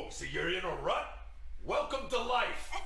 Oh, so you're in a rut? Welcome to life.